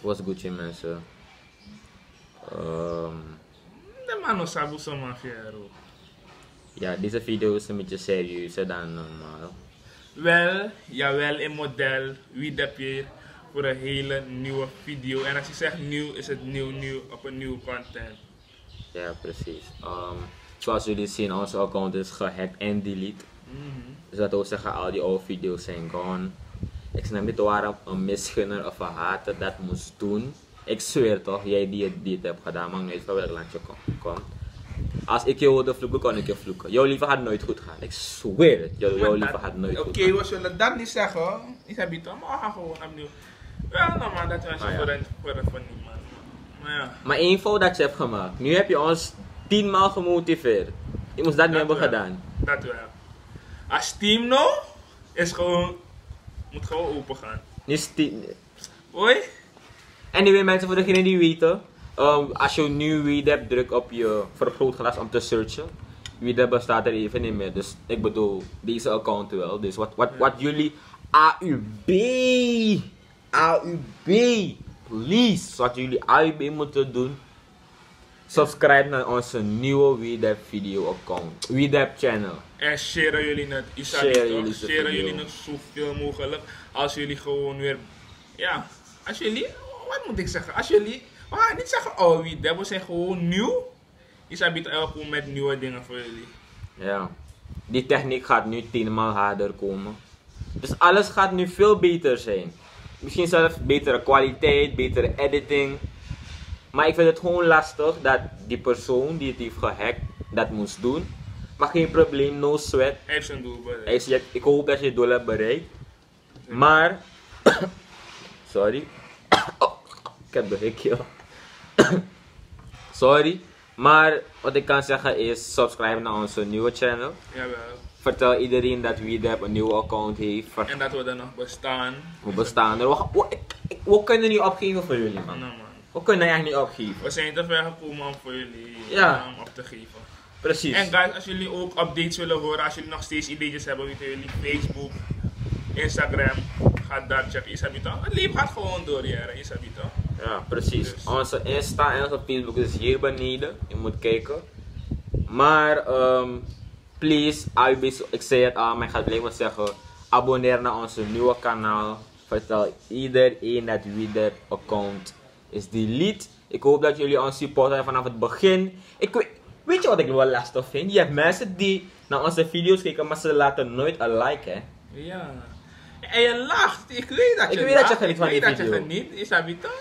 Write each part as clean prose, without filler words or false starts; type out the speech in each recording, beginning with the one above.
Was Gucci mensen. De man sabe zo man fiero. Ja, deze video is een beetje serieuzer dan normaal. Wel, jawel, een model. Wie heb je voor een hele nieuwe video? En als je zegt nieuw, is het nieuw op een nieuw content. Ja, precies. Zoals jullie zien, onze account is gehackt en delete. Dus dat wil zeggen, al die oude video's zijn gone. Ik snap niet waarom een misgunner of een hater dat moest doen. Ik zweer toch, jij die het hebt gedaan, maar nooit van welk land je komt. Als ik je wilde vloeken, kon ik je vloeken. Jouw liefde gaat nooit goed gaan. Ik zweer het. Jouw liefde gaat nooit goed gaan. Oké, we zullen dat niet zeggen. Ik heb het maar we gaan gewoon opnieuw. Wel, nou man, dat was voor niemand. Maar ja. Maar één fout dat je hebt gemaakt. Nu heb je ons 10 maal gemotiveerd. Je moest dat niet hebben gedaan. Dat wel. Als team nou, is gewoon, moet gewoon open gaan. Nu is 10. Hoi? Anyway mensen, voor degenen die weten. Als je nu Weed hebt, druk op je vergrootglas om te searchen. Weed bestaat er even niet meer. Dus ik bedoel, deze account wel. Dus wat jullie AUB, please, wat jullie AUB moeten doen. Subscribe naar onze nieuwe Weed video account. Weed channel. En share jullie het. Share jullie het zoveel mogelijk. Als jullie gewoon weer, ja, als jullie, wat moet ik zeggen? Als jullie, we gaan niet zeggen oh Weed, we zijn gewoon nieuw. Isabi gewoon met nieuwe dingen voor jullie. Ja, die techniek gaat nu 10 maal harder komen. Dus alles gaat nu veel beter zijn. Misschien zelfs betere kwaliteit, betere editing. Maar ik vind het gewoon lastig dat die persoon die het heeft gehackt dat moest doen. Maar geen probleem, no sweat. Hij heeft zijn doel bereikt. Ik hoop dat je het doel hebt bereikt. Maar, sorry. Ik heb de hikje. Sorry. Maar wat ik kan zeggen is subscribe naar onze nieuwe channel. Jawel. Vertel iedereen dat WeDab een nieuwe account heeft. En dat we er nog bestaan. We bestaan er. We kunnen niet opgeven voor jullie, man. Nou, man. We kunnen echt niet opgeven. We zijn te ver gekomen om voor jullie op te geven. Precies. En guys, als jullie ook updates willen horen, als jullie nog steeds ideetjes hebben met jullie Facebook, Instagram, ga daar checken. Isabi toch? Het leven gaat gewoon door, ja. Isabi toch? Ja, precies. Dus. Onze Insta en onze Facebook is hier beneden. Je moet kijken. Maar, please, ik zei het al, maar ik ga het blijven zeggen. Abonneer naar onze nieuwe kanaal. Vertel iedereen dat WeDab account is delete. Ik hoop dat jullie ons supporten vanaf het begin. Weet je wat ik wel lastig vind? Je hebt mensen die naar onze video's kijken, maar ze laten nooit een like, hè? Ja. En je lacht. Ik weet dat je lacht. Dat je geniet van die video. Ik weet dat je geniet. Isabi toch?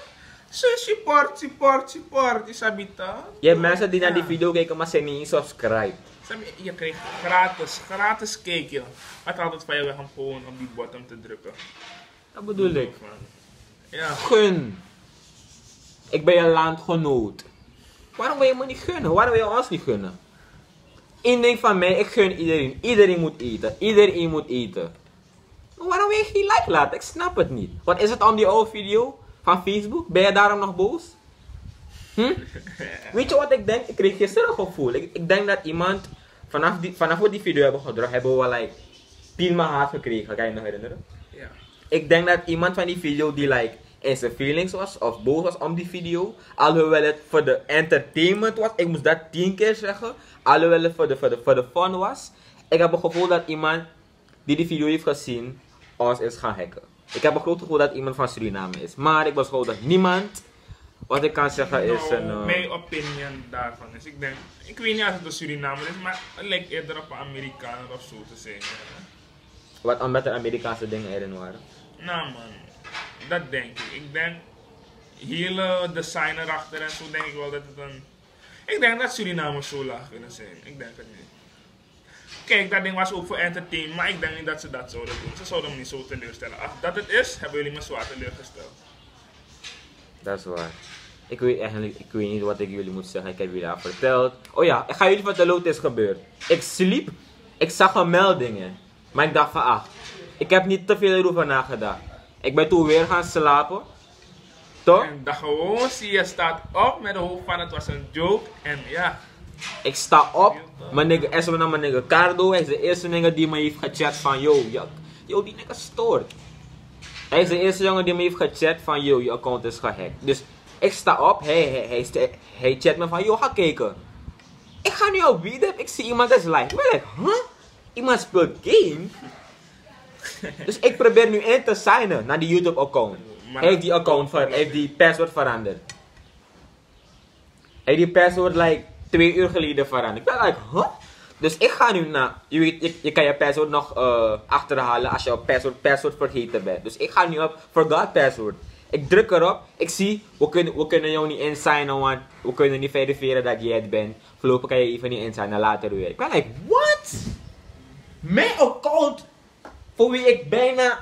Support. Isabi toch? Je hebt mensen die naar die video kijken, maar ze niet eens subscribe. Je krijgt gratis kijken. Het altijd van je weg om gewoon op die bottom te drukken. Dat bedoel ik. Ja. Gun. Ik ben je landgenoot. Waarom wil je me niet gunnen? Waarom wil je ons niet gunnen? Eén ding van mij, ik gun iedereen. Iedereen moet eten. Iedereen moet eten. Maar waarom wil je geen like laten? Ik snap het niet. Wat is het om die oude video van Facebook? Ben je daarom nog boos? Weet je wat ik denk? Ik kreeg gisteren een gevoel. Ik denk dat iemand, vanaf we die video hebben gedrukt, hebben we like 10 maal haat gekregen. Kan je nog herinneren? Ja. Ik denk dat iemand van die video die like in zijn feelings was of boos was om die video, alhoewel het voor de entertainment was, ik moest dat 10 keer zeggen, alhoewel het voor de fun was. Ik heb het gevoel dat iemand die video heeft gezien, ons is gaan hacken. Ik heb een groot gevoel dat iemand van Suriname is, maar ik beschouw dat niemand. Wat ik kan zeggen is een... Mijn opinion daarvan is, ik weet niet als het een Surinamer is, maar het lijkt eerder op een Amerikaner of zo te zijn. Wat omdat er Amerikaanse dingen erin waren? Nou man, dat denk ik. Ik denk, hele design erachter en zo denk ik wel dat het een... Ik denk dat Surinamers zo laag kunnen zijn. Ik denk het niet. Kijk, dat ding was ook voor entertainment, maar ik denk niet dat ze dat zouden doen. Ze zouden me niet zo teleurstellen. Als dat het is, hebben jullie me zwaar teleurgesteld. Dat is waar. Ik weet niet wat ik jullie moet zeggen. Ik heb jullie al verteld. Oh ja, ik ga jullie vertellen wat is gebeurd. Ik sliep. Ik zag een meldingen. Maar ik dacht van ik heb niet te veel erover nagedacht. Ik ben toen weer gaan slapen. Toch? En dan gewoon zie je staat op met de hoofd van het was een joke. En ja. Ik sta op. Mijn nigga, naar mijn nigga Cardo. Hij is de eerste nigga die me heeft gechat van yo, die nigga stoort. Hij is de eerste jongen die me heeft gechat van, yo, je account is gehackt. Dus ik sta op, hij chat me van, yo, ga kijken. Ik ga nu op WeDep, ik zie iemand is live. Ik ben like, huh? Iemand speelt game? Dus ik probeer nu in te signen naar die YouTube account. Hij heeft die account heeft die password veranderd. Hij heeft die password like 2 uur geleden veranderd. Ik ben like, huh? Dus ik ga nu naar, je weet, je kan je password nog achterhalen als je op password vergeten bent. Dus ik ga nu op forgot password. Ik druk erop, ik zie, we kunnen jou niet insignen, want we kunnen niet verifiëren dat jij het bent. Voorlopig kan je even niet insignen, later weer. Ik ben like, what? Mijn account, voor wie ik bijna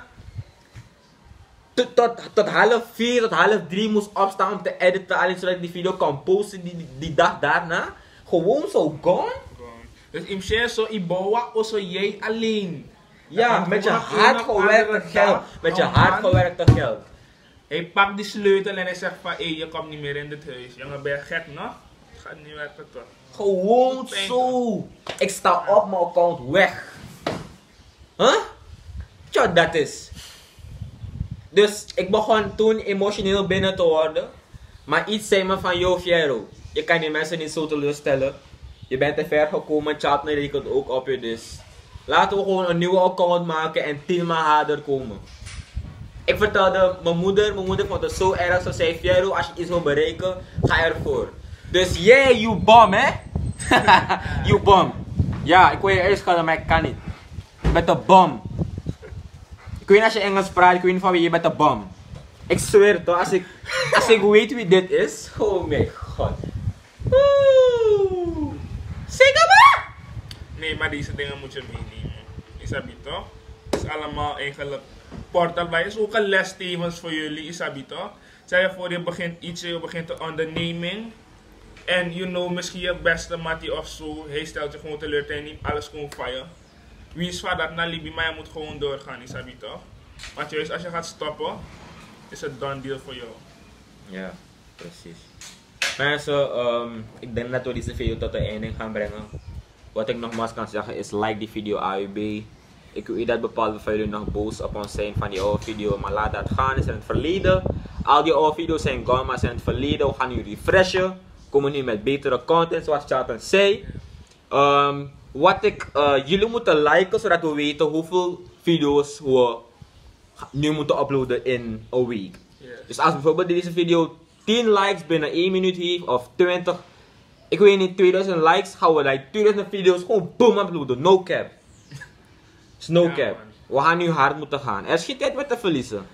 tot half 4, tot half 3 moest opstaan om te editen, alleen zodat ik die video kan posten die dag daarna. Gewoon zo gone? Dus in share zo ibowa of zo jij alleen. Ja, met je hard gewerkte geld. Met je hard gewerkte geld. Hij pakt die sleutel en hij zegt van, hé, je komt niet meer in dit huis. Jongen, ben je gek nog? Gaat niet werken toch? Gewoon zo. Ik sta op mijn account weg. Huh? Tja, dat is. Dus ik begon toen emotioneel binnen te worden. Maar iets zei me van, yo Fiero, je kan die mensen niet zo teleurstellen. Je bent te ver gekomen, Chatner rekent ook op je, dus laten we gewoon een nieuwe account maken en 10 maal harder komen. Ik vertelde mijn moeder vond het zo erg, ze zei, Fiero, als je iets wil bereiken, ga ervoor. Dus yeah, you bum, hè? You bum. Ja, ik wil je eerst schudden, maar ik kan niet. Je bent een bum. Ik weet niet als je Engels praat, ik weet niet van wie je bent een bum. Ik zweer toch, als ik weet wie dit is, oh mijn god. Zeker maar? Nee, maar deze dingen moet je meenemen. Isabi toch? Het is allemaal eigenlijk portable. Het is ook een les tevens voor jullie, Isabi toch? Stel je voor, je begint iets, je begint een onderneming. En you know, misschien je beste mattie of zo, hij stelt je gewoon teleur en niet alles gewoon fire. Wie is van dat naar Libi, maar je moet gewoon doorgaan, Isabi toch? Want juist als je gaat stoppen, is het done deal voor jou. Ja, precies. Mensen, ik denk dat we deze video tot de einde gaan brengen. Wat ik nogmaals kan zeggen is like die video AUB. Ik weet dat bepaalde van jullie nog boos op ons zijn van die oude video, maar laat dat gaan, is in het verleden. Al die oude video's zijn gone, maar zijn in het verleden. We gaan nu refreshen. Komen nu met betere content, zoals Charlton zei. Jullie moeten liken, zodat we weten hoeveel video's we nu moeten uploaden in een week. Yes. Dus als bijvoorbeeld deze video 10 likes binnen 1 minuut heeft, of 20, ik weet niet, 2000 likes, gaan we like 2000 video's gewoon boom uploaden, no cap. Is no cap. Man. We gaan nu hard moeten gaan. Er is geen tijd meer te verliezen.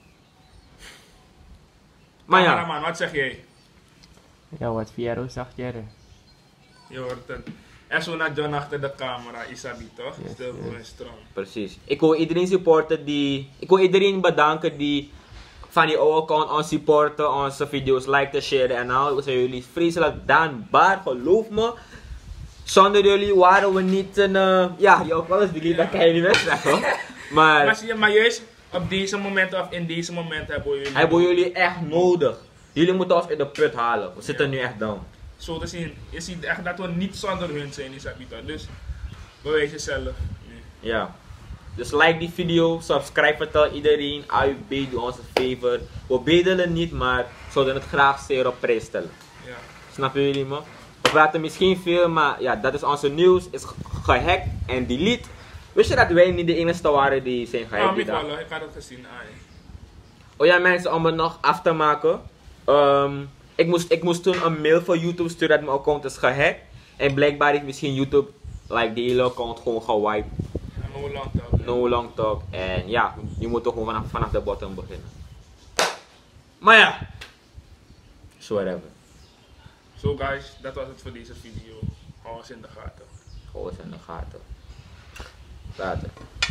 Maar ja. Man, wat zeg jij? Ja, wat Fiero zegt Jerry. Je hoort het. En zo naar John achter de camera, Isabi toch? Yes, Stil voor yes. een strong. Precies. Ik wil iedereen supporten ik wil iedereen bedanken die van die oude account ons supporten, onze video's liken, sharen en al. We zijn jullie vreselijk dankbaar, geloof me. Zonder jullie waren we niet een, ja, die ook wel eens delete, dat kan je niet meer zeggen. Maar juist op deze momenten of in deze momenten hebben jullie echt nodig. Jullie moeten ons in de put halen. We zitten nu echt down. Zo te zien, je ziet echt dat we niet zonder hun zijn, Isabi toch? Dus bewijs jezelf. Nee. Ja. Dus like die video, subscribe, vertel iedereen, AUB, doe ons een favor. We bedelen niet, maar zouden het graag zeer op prijs stellen. Ja. Snappen jullie me? We praten misschien veel, maar ja, dat is onze nieuws. Is gehackt en delete. Wist je dat wij niet de enige waren die zijn gehackt die dag? Ik had het gezien. Oh ja mensen, om het nog af te maken. Ik moest toen een mail voor YouTube sturen dat mijn account is gehackt. En blijkbaar heeft misschien YouTube like, die hele account gewoon gewiped. No long talk. No long talk. En ja, je moet toch gewoon vanaf de bottom beginnen. Maar ja. So whatever. So guys, dat was het voor deze video. Hou ons in de gaten. Hou ons in de gaten. Later.